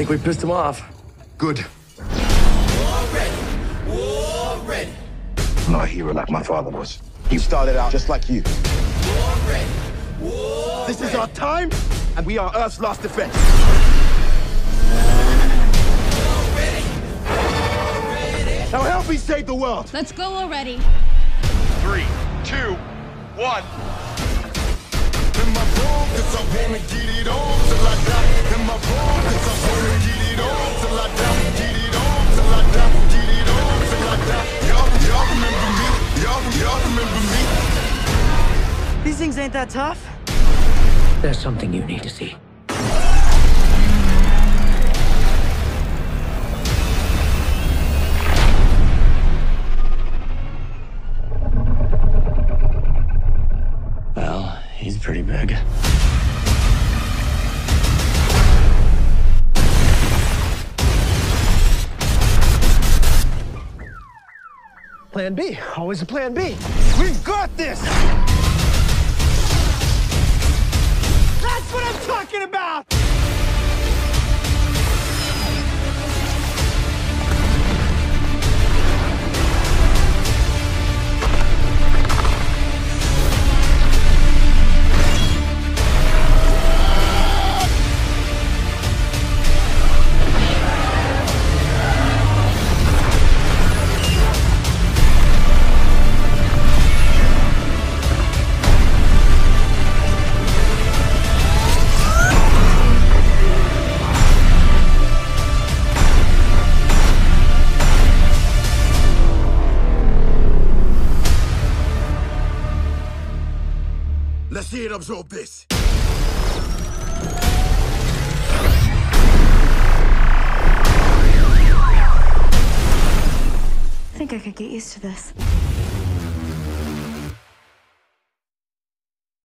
think we pissed him off. Good. War ready. War ready. I'm not a hero like my father was. He started out just like you. War ready. War This is our time, and we are Earth's last defense. Now help me save the world. Let's go already. 3, 2, 1. In my room, 'cause I wanna get it on till I die. In my room, 'cause I wanna get it on till I die. Get it on till I die. Get it on till I die. Y'all remember me? Y'all remember me? These things ain't that tough. There's something you need to see. Well, he's pretty big. Plan B. Always a plan B. We've got this! That's what I'm talking about! Let's see it absorb this. I think I could get used to this.